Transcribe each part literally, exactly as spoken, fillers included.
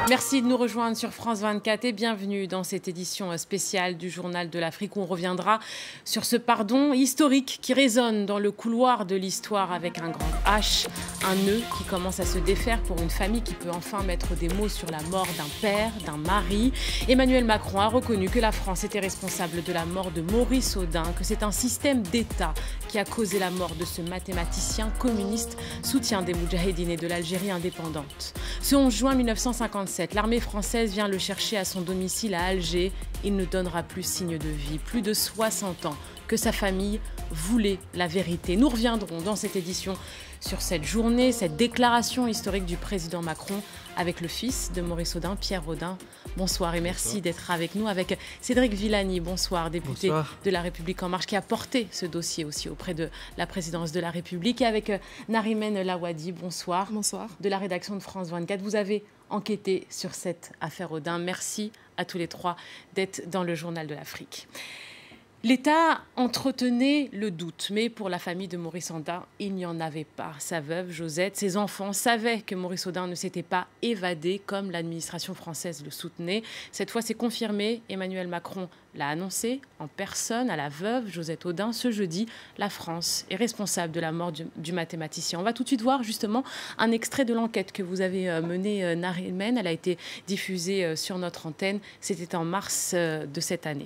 Merci de nous rejoindre sur France vingt-quatre et bienvenue dans cette édition spéciale du Journal de l'Afrique où on reviendra sur ce pardon historique qui résonne dans le couloir de l'histoire avec un grand H, un nœud qui commence à se défaire pour une famille qui peut enfin mettre des mots sur la mort d'un père, d'un mari. Emmanuel Macron a reconnu que la France était responsable de la mort de Maurice Audin, que c'est un système d'État qui a causé la mort de ce mathématicien communiste, soutien des Moudjahidines et de l'Algérie indépendante. Ce onze juin mille neuf cent cinquante-sept, l'armée française vient le chercher à son domicile à Alger. Il ne donnera plus signe de vie. Plus de soixante ans que sa famille voulait la vérité. Nous reviendrons dans cette édition sur cette journée, cette déclaration historique du président Macron avec le fils de Maurice Audin, Pierre Audin. Bonsoir et merci d'être avec nous. Avec Cédric Villani, bonsoir, député bonsoir. de La République En Marche, qui a porté ce dossier aussi auprès de la présidence de la République. Et avec Narimane Lawadi, bonsoir. Bonsoir. De la rédaction de France vingt-quatre. Vous avez enquêté sur cette affaire Audin. Merci à tous les trois d'être dans le Journal de l'Afrique. L'État entretenait le doute, mais pour la famille de Maurice Audin, il n'y en avait pas. Sa veuve, Josette, ses enfants savaient que Maurice Audin ne s'était pas évadé comme l'administration française le soutenait. Cette fois, c'est confirmé. Emmanuel Macron l'a annoncé en personne à la veuve, Josette Audin. Ce jeudi, la France est responsable de la mort du, du mathématicien. On va tout de suite voir justement un extrait de l'enquête que vous avez menée, Narimane. Elle a été diffusée sur notre antenne. C'était en mars de cette année.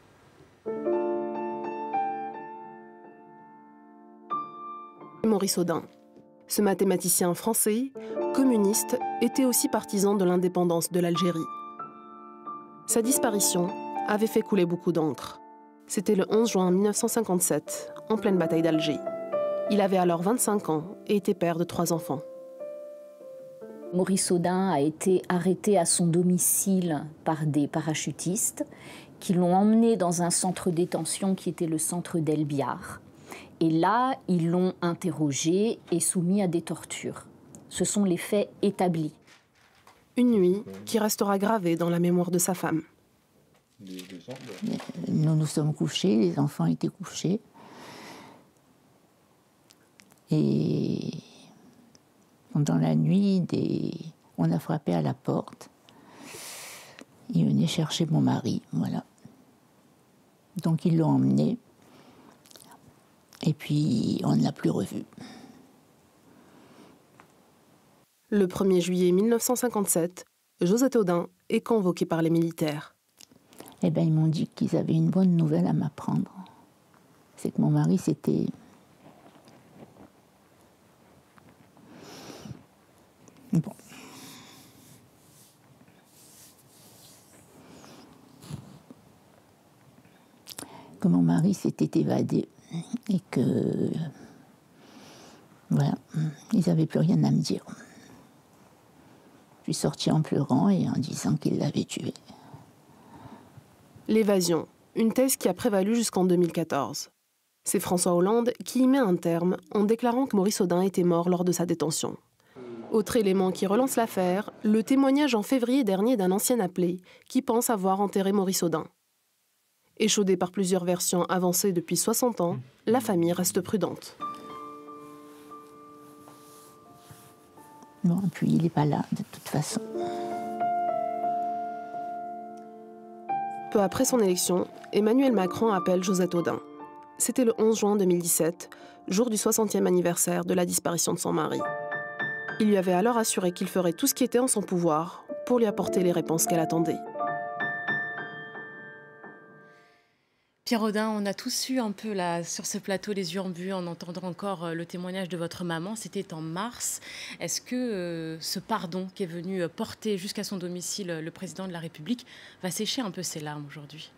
Maurice Audin. Ce mathématicien français, communiste, était aussi partisan de l'indépendance de l'Algérie. Sa disparition avait fait couler beaucoup d'encre. C'était le onze juin mille neuf cent cinquante-sept, en pleine bataille d'Alger. Il avait alors vingt-cinq ans et était père de trois enfants. Maurice Audin a été arrêté à son domicile par des parachutistes qui l'ont emmené dans un centre de détention qui était le centre d'El Biar. Et là, ils l'ont interrogé et soumis à des tortures. Ce sont les faits établis. Une nuit qui restera gravée dans la mémoire de sa femme. Nous nous sommes couchés, les enfants étaient couchés. Et pendant la nuit, des... on a frappé à la porte. Il venait chercher mon mari, voilà. Donc ils l'ont emmené. Et puis, on ne l'a plus revu. Le premier juillet mille neuf cent cinquante-sept, Josette Audin est convoquée par les militaires. Eh bien, ils m'ont dit qu'ils avaient une bonne nouvelle à m'apprendre. C'est que mon mari, c'était... Bon. Que mon mari s'était évadé. Et que, voilà, ils n'avaient plus rien à me dire. Je suis sortie en pleurant et en disant qu'ils l'avaient tué. L'évasion, une thèse qui a prévalu jusqu'en deux mille quatorze. C'est François Hollande qui y met un terme en déclarant que Maurice Audin était mort lors de sa détention. Autre élément qui relance l'affaire, le témoignage en février dernier d'un ancien appelé qui pense avoir enterré Maurice Audin. Échaudée par plusieurs versions avancées depuis soixante ans, la famille reste prudente. Bon, puis il n'est pas là, de toute façon. Peu après son élection, Emmanuel Macron appelle Josette Audin. C'était le onze juin deux mille dix-sept, jour du soixantième anniversaire de la disparition de son mari. Il lui avait alors assuré qu'il ferait tout ce qui était en son pouvoir pour lui apporter les réponses qu'elle attendait. Pierre Audin, on a tous eu un peu là, sur ce plateau les yeux en buée en entendant encore euh, le témoignage de votre maman. C'était en mars. Est-ce que euh, ce pardon qui est venu porter jusqu'à son domicile euh, le président de la République va sécher un peu ses larmes aujourd'hui?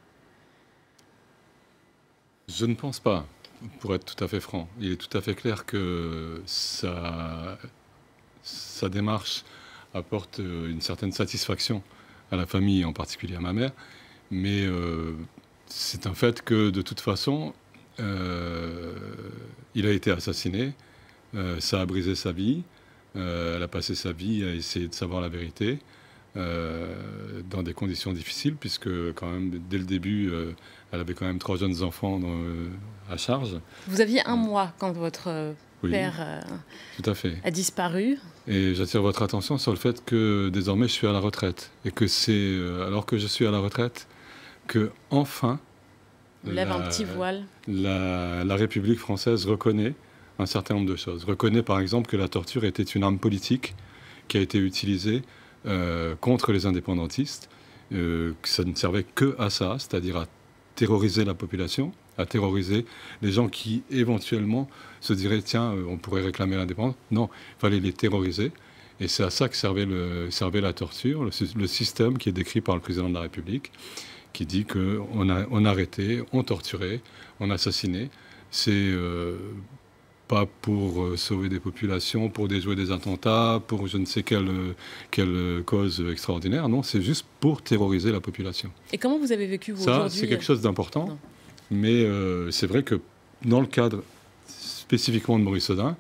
Je ne pense pas, pour être tout à fait franc. Il est tout à fait clair que sa, sa démarche apporte une certaine satisfaction à la famille, en particulier à ma mère. Mais... Euh, c'est un fait que, de toute façon, euh, il a été assassiné, euh, ça a brisé sa vie, euh, elle a passé sa vie à essayer de savoir la vérité, euh, dans des conditions difficiles, puisque quand même, dès le début, euh, elle avait quand même trois jeunes enfants dans, euh, à charge. Vous aviez un mois quand votre oui, père euh, tout à fait. a disparu. Et j'attire votre attention sur le fait que désormais je suis à la retraite. Et que c'est euh, alors que je suis à la retraite que, enfin, On lève la, un petit voile. La, la République française reconnaît un certain nombre de choses. Reconnaît par exemple que la torture était une arme politique qui a été utilisée euh, contre les indépendantistes, euh, que ça ne servait que à ça, c'est-à-dire à terroriser la population, à terroriser les gens qui éventuellement se diraient tiens, on pourrait réclamer l'indépendance. Non, il fallait les terroriser. Et c'est à ça que servait, le, servait la torture, le, le système qui est décrit par le président de la République, qui dit qu'on a, on arrêtait, on torturait, on assassinait. C'est euh, pas pour euh, sauver des populations, pour déjouer des attentats, pour je ne sais quelle, quelle cause extraordinaire. Non, c'est juste pour terroriser la population. Et comment vous avez vécu, vous, ça, aujourd'hui? C'est quelque chose d'important. Mais euh, c'est vrai que dans le cadre spécifiquement de Maurice Audin,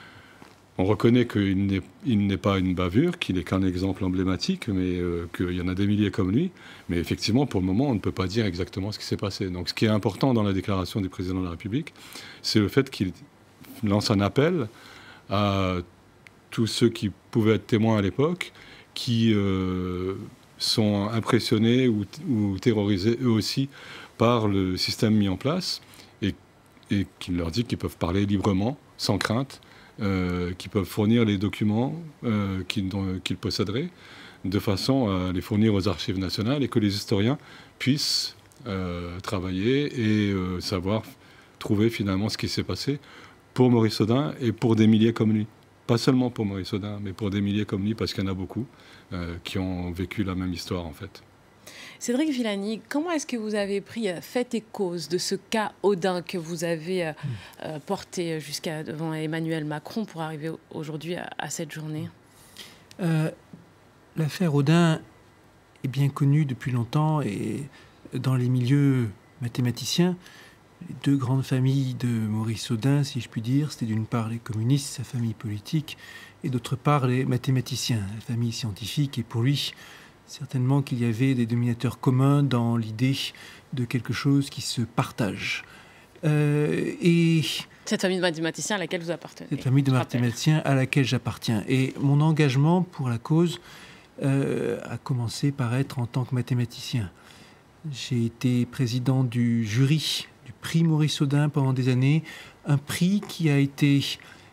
on reconnaît qu'il n'est, il n'est pas une bavure, qu'il n'est qu'un exemple emblématique, mais euh, qu'il y en a des milliers comme lui. Mais effectivement, pour le moment, on ne peut pas dire exactement ce qui s'est passé. Donc ce qui est important dans la déclaration du président de la République, c'est le fait qu'il lance un appel à tous ceux qui pouvaient être témoins à l'époque, qui euh, sont impressionnés ou, ou terrorisés eux aussi par le système mis en place, et, et qu'il leur dit qu'ils peuvent parler librement, sans crainte, Euh, qui peuvent fournir les documents euh, qu'ils, dont, qu'ils posséderaient, de façon à les fournir aux archives nationales et que les historiens puissent euh, travailler et euh, savoir trouver finalement ce qui s'est passé pour Maurice Audin et pour des milliers comme lui. Pas seulement pour Maurice Audin, mais pour des milliers comme lui, parce qu'il y en a beaucoup euh, qui ont vécu la même histoire en fait. Cédric Villani, comment est-ce que vous avez pris fait et cause de ce cas Audin que vous avez euh, euh, porté jusqu'à devant Emmanuel Macron pour arriver aujourd'hui à, à cette journée? euh, L'affaire Audin est bien connue depuis longtemps et dans les milieux mathématiciens, les deux grandes familles de Maurice Audin, si je puis dire, c'était d'une part les communistes, sa famille politique, et d'autre part les mathématiciens, la famille scientifique. Et pour lui, certainement qu'il y avait des dominateurs communs dans l'idée de quelque chose qui se partage. Euh, et cette famille de mathématiciens à laquelle vous appartenez. Cette famille de mathématiciens à laquelle j'appartiens. Et mon engagement pour la cause euh, a commencé par être en tant que mathématicien. J'ai été président du jury du prix Maurice Audin pendant des années, un prix qui a été...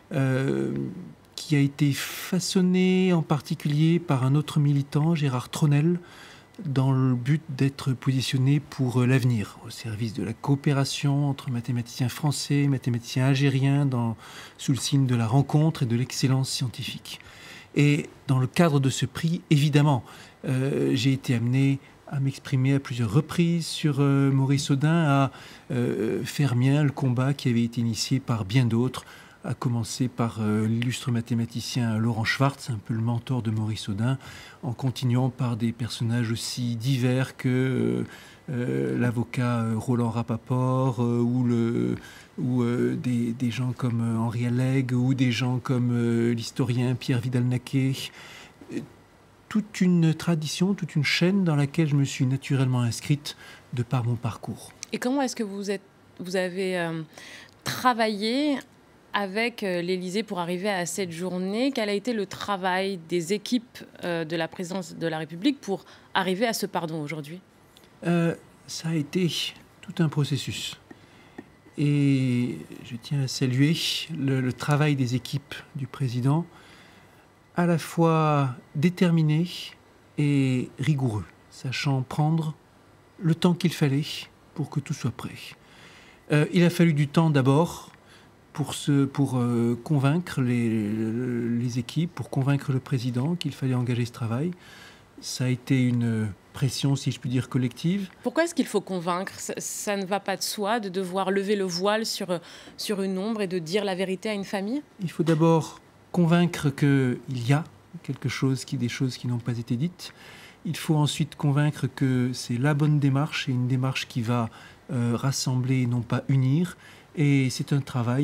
Euh, qui a été façonné en particulier par un autre militant, Gérard Tronel, dans le but d'être positionné pour l'avenir, au service de la coopération entre mathématiciens français et mathématiciens algériens, dans, sous le signe de la rencontre et de l'excellence scientifique. Et dans le cadre de ce prix, évidemment, euh, j'ai été amené à m'exprimer à plusieurs reprises sur euh, Maurice Audin, à euh, faire mien le combat qui avait été initié par bien d'autres, à commencer par euh, l'illustre mathématicien Laurent Schwartz, un peu le mentor de Maurice Audin, en continuant par des personnages aussi divers que euh, euh, l'avocat euh, Roland Rapaport, euh, ou, le, ou euh, des, des gens comme euh, Henri Alleg, ou des gens comme euh, l'historien Pierre Vidal-Naquet. Toute une tradition, toute une chaîne dans laquelle je me suis naturellement inscrite de par mon parcours. Et comment est-ce que vous, êtes, vous avez euh, travaillé avec l'Élysée pour arriver à cette journée? Quel a été le travail des équipes euh, de la présidence de la République pour arriver à ce pardon aujourd'hui? euh, Ça a été tout un processus. Et je tiens à saluer le, le travail des équipes du président, à la fois déterminé et rigoureux, sachant prendre le temps qu'il fallait pour que tout soit prêt. Euh, il a fallu du temps d'abord pour, ce, pour euh, convaincre les, les équipes, pour convaincre le président qu'il fallait engager ce travail. Ça a été une pression, si je puis dire, collective. Pourquoi est-ce qu'il faut convaincre? ça, ça ne va pas de soi de devoir lever le voile sur, sur une ombre et de dire la vérité à une famille? Il faut d'abord convaincre qu'il y a quelque chose, qui, des choses qui n'ont pas été dites. Il faut ensuite convaincre que c'est la bonne démarche et une démarche qui va euh, rassembler et non pas unir. Et c'est un travail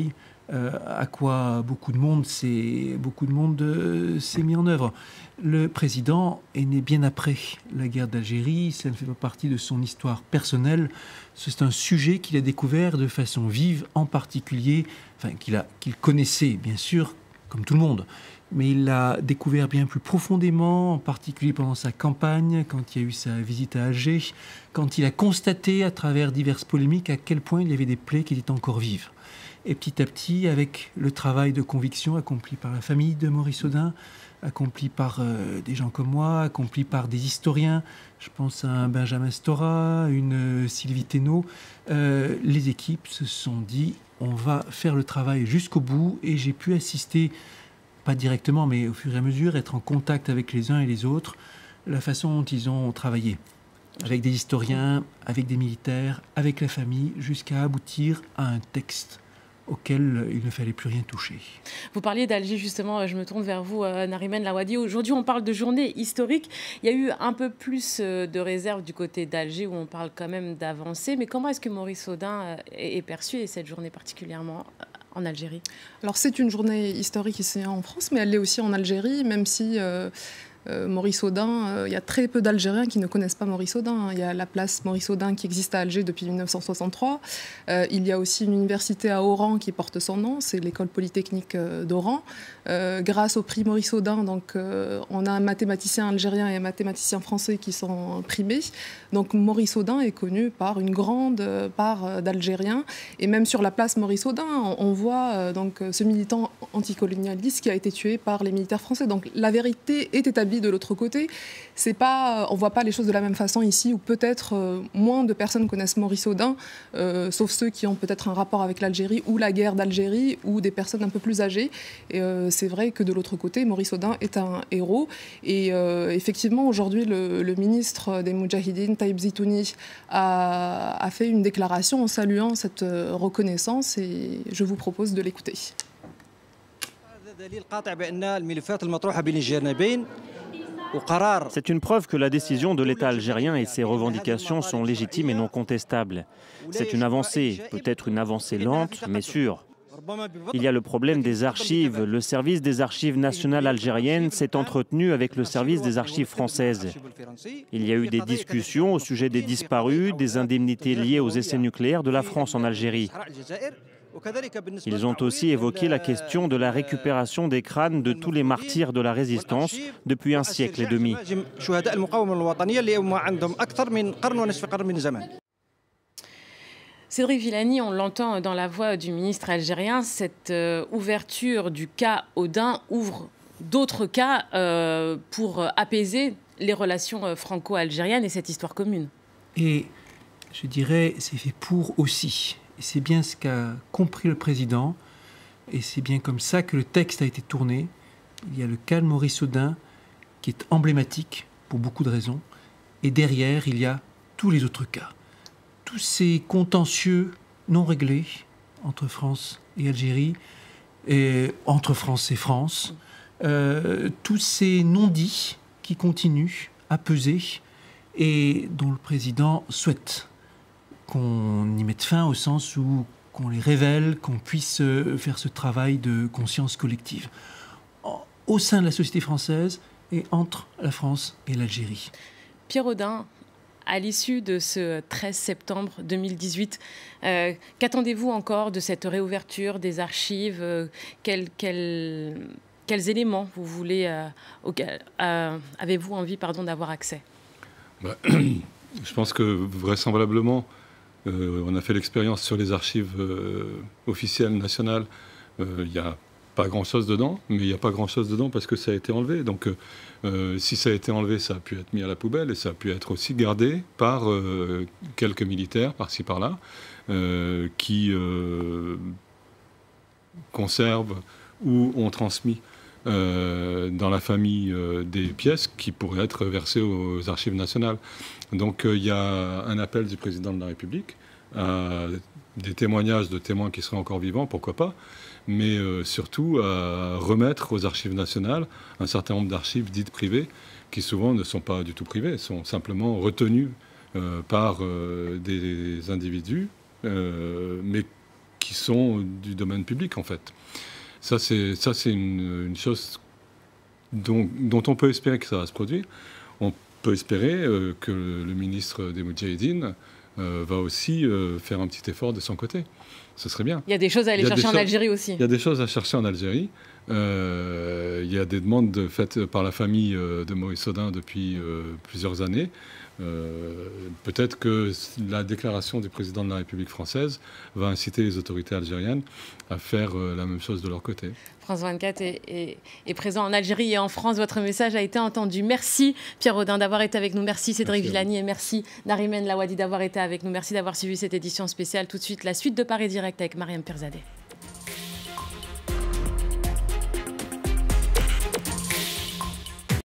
euh, à quoi beaucoup de monde s'est beaucoup de monde euh, s'est mis en œuvre. Le président est né bien après la guerre d'Algérie, ça ne fait pas partie de son histoire personnelle, c'est un sujet qu'il a découvert de façon vive, en particulier, enfin qu'il a, qu'il connaissait bien sûr, comme tout le monde, mais il l'a découvert bien plus profondément, en particulier pendant sa campagne, quand il y a eu sa visite à Alger, quand il a constaté à travers diverses polémiques à quel point il y avait des plaies qui étaient encore vives. Et petit à petit, avec le travail de conviction accompli par la famille de Maurice Audin, accompli par euh, des gens comme moi, accompli par des historiens, je pense à un Benjamin Stora, une euh, Sylvie Thénault, euh, les équipes se sont dit on va faire le travail jusqu'au bout, et j'ai pu assister, pas directement, mais au fur et à mesure, être en contact avec les uns et les autres, la façon dont ils ont travaillé, avec des historiens, avec des militaires, avec la famille, jusqu'à aboutir à un texte auquel il ne fallait plus rien toucher. Vous parliez d'Alger, justement, je me tourne vers vous, Nariman Rawadi. Aujourd'hui, on parle de journée historique. Il y a eu un peu plus de réserve du côté d'Alger, où on parle quand même d'avancée. Mais comment est-ce que Maurice Audin est perçu, et cette journée particulièrement en Algérie? Alors, c'est une journée historique ici en France, mais elle l'est aussi en Algérie, même si... Euh Euh, Maurice Audin, euh, il y a très peu d'Algériens qui ne connaissent pas Maurice Audin. Il y a la place Maurice Audin qui existe à Alger depuis mille neuf cent soixante-trois. Euh, il y a aussi une université à Oran qui porte son nom, c'est l'école polytechnique euh, d'Oran. Euh, grâce au prix Maurice Audin, donc, euh, on a un mathématicien algérien et un mathématicien français qui sont primés. Donc Maurice Audin est connu par une grande part d'Algériens. Et même sur la place Maurice Audin, on, on voit euh, donc, ce militant anticolonialiste qui a été tué par les militaires français. Donc la vérité est établie de l'autre côté. C'est pas, on ne voit pas les choses de la même façon ici, où peut-être euh, moins de personnes connaissent Maurice Audin, euh, sauf ceux qui ont peut-être un rapport avec l'Algérie ou la guerre d'Algérie, ou des personnes un peu plus âgées. Et euh, c'est vrai que de l'autre côté, Maurice Audin est un héros. Et euh, effectivement, aujourd'hui, le, le ministre des Moudjahidines, Taïb Zitouni, a, a fait une déclaration en saluant cette reconnaissance, et je vous propose de l'écouter. C'est une preuve que la décision de l'État algérien et ses revendications sont légitimes et non contestables. C'est une avancée, peut-être une avancée lente, mais sûre. Il y a le problème des archives. Le service des archives nationales algériennes s'est entretenu avec le service des archives françaises. Il y a eu des discussions au sujet des disparus, des indemnités liées aux essais nucléaires de la France en Algérie. Ils ont aussi évoqué la question de la récupération des crânes de tous les martyrs de la résistance depuis un siècle et demi. Cédric Villani, on l'entend dans la voix du ministre algérien, cette euh, ouverture du cas Audin ouvre d'autres cas euh, pour apaiser les relations franco-algériennes et cette histoire commune. Et je dirais, c'est fait pour aussi. Et c'est bien ce qu'a compris le président, et c'est bien comme ça que le texte a été tourné. Il y a le cas de Maurice Audin, qui est emblématique pour beaucoup de raisons, et derrière, il y a tous les autres cas. Tous ces contentieux non réglés entre France et Algérie, et entre France et France, euh, tous ces non-dits qui continuent à peser et dont le président souhaite qu'on y mette fin, au sens où qu'on les révèle, qu'on puisse faire ce travail de conscience collective au sein de la société française et entre la France et l'Algérie. Pierre Audin, à l'issue de ce treize septembre deux mille dix-huit, euh, qu'attendez-vous encore de cette réouverture des archives? euh, quel, quel, Quels éléments vous voulez, euh, auquel, euh, avez-vous envie pardon, d'avoir accès? bah, Je pense que vraisemblablement, euh, on a fait l'expérience sur les archives euh, officielles nationales. Il n'y a pas grand-chose dedans, mais il n'y a pas grand-chose dedans parce que ça a été enlevé. Donc, euh, si ça a été enlevé, ça a pu être mis à la poubelle et ça a pu être aussi gardé par euh, quelques militaires, par-ci, par-là, euh, qui euh, conservent ou ont transmis euh, dans la famille euh, des pièces qui pourraient être versées aux archives nationales. Donc, il euh, y a un appel du président de la République à des témoignages de témoins qui seraient encore vivants, pourquoi pas, mais euh, surtout à remettre aux archives nationales un certain nombre d'archives dites privées, qui souvent ne sont pas du tout privées, sont simplement retenues euh, par euh, des individus, euh, mais qui sont du domaine public, en fait. Ça, c'est, ça, c'est une, une chose dont, dont on peut espérer que ça va se produire. On peut espérer euh, que le, le ministre des Moudjahidines euh, va aussi euh, faire un petit effort de son côté. Ce serait bien. Il y a des choses à aller chercher en Algérie aussi. Il y a des choses à chercher en Algérie. Euh, il y a des demandes faites par la famille euh, de Maurice Audin depuis euh, plusieurs années. Euh, peut-être que la déclaration du président de la République française va inciter les autorités algériennes à faire euh, la même chose de leur côté. France vingt-quatre est, est, est présent en Algérie et en France. Votre message a été entendu. Merci Pierre Audin d'avoir été avec nous. Merci Cédric merci Villani et merci Narimen Lawadi d'avoir été avec nous. Merci d'avoir suivi cette édition spéciale. Tout de suite, la suite de Paris Direct avec Mariam Pirzadeh.